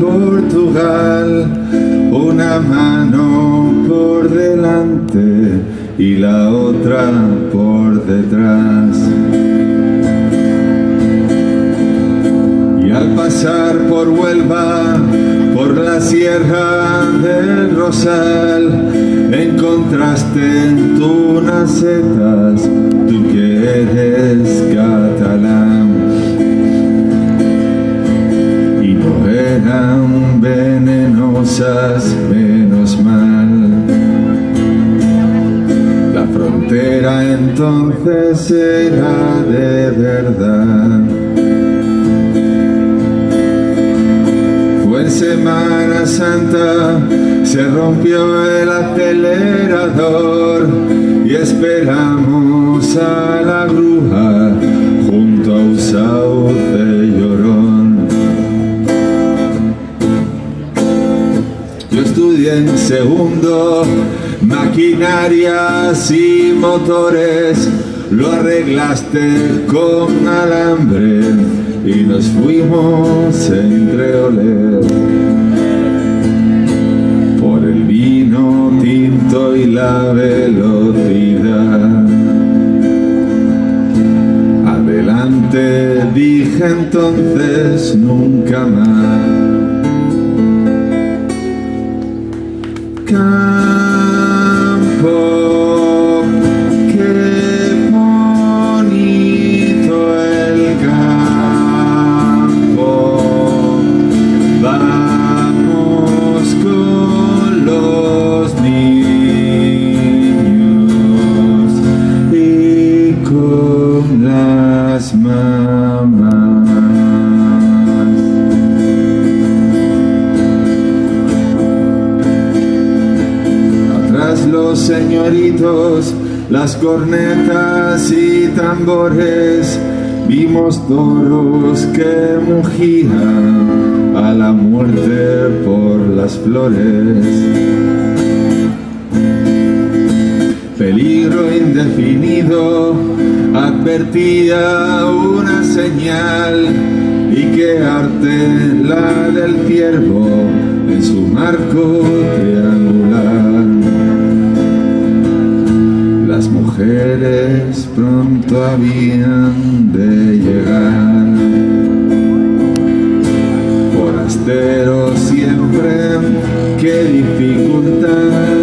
Portugal, una mano por delante y la otra por detrás. Y al pasar por Huelva, por la sierra del Rosal, encontraste en unas setas, tú que eres catalán. Y no eran venenosas, menos mal. La frontera entonces era de verdad. Fue en Semana Santa, se rompió el acelerador y esperamos a la grúa junto a un sauce llorón. Yo estudié en segundo, maquinarias y motores, lo arreglaste con alambre y nos fuimos entre oler por el vino tinto y la velocidad. Adelante, dije entonces, nunca más. Campo, qué bonito el campo. Vamos con los niños y con las mamás. Los señoritos, las cornetas y tambores, vimos toros que mugían a la muerte por las flores. Peligro indefinido, advertía una señal, y qué arte la del ciervo en su marco triangular. Las mujeres pronto habían de llegar, forasteros siempre, qué dificultad.